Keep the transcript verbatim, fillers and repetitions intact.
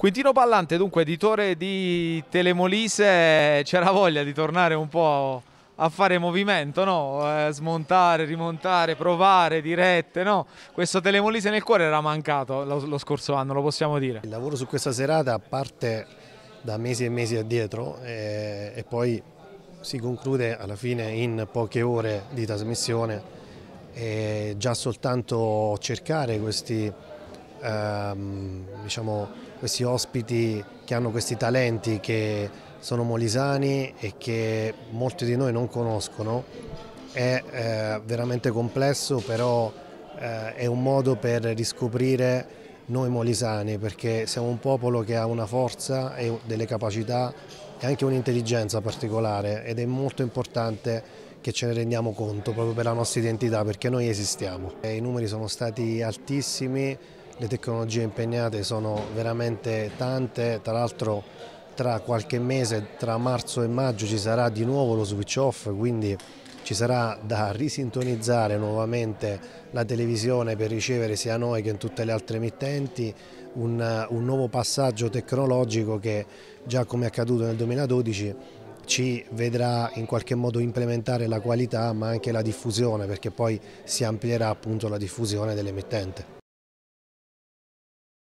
Quintino Pallante, dunque editore di Telemolise, c'era voglia di tornare un po' a fare movimento, no? Eh, smontare, rimontare, provare, dirette, no? Questo Telemolise nel cuore era mancato lo, lo scorso anno, lo possiamo dire. Il lavoro su questa serata parte da mesi e mesi addietro e, e poi si conclude alla fine in poche ore di trasmissione e già soltanto cercare questi, ehm, diciamo, questi ospiti che hanno questi talenti che sono molisani e che molti di noi non conoscono è eh, veramente complesso, però eh, è un modo per riscoprire noi molisani, perché siamo un popolo che ha una forza e delle capacità e anche un'intelligenza particolare ed è molto importante che ce ne rendiamo conto proprio per la nostra identità, perché noi esistiamo. E i numeri sono stati altissimi, le tecnologie impegnate sono veramente tante, tra l'altro tra qualche mese, tra marzo e maggio, ci sarà di nuovo lo switch off, quindi ci sarà da risintonizzare nuovamente la televisione per ricevere sia noi che in tutte le altre emittenti un, un nuovo passaggio tecnologico che, già come è accaduto nel duemiladodici, ci vedrà in qualche modo implementare la qualità ma anche la diffusione, perché poi si amplierà appunto la diffusione dell'emittente.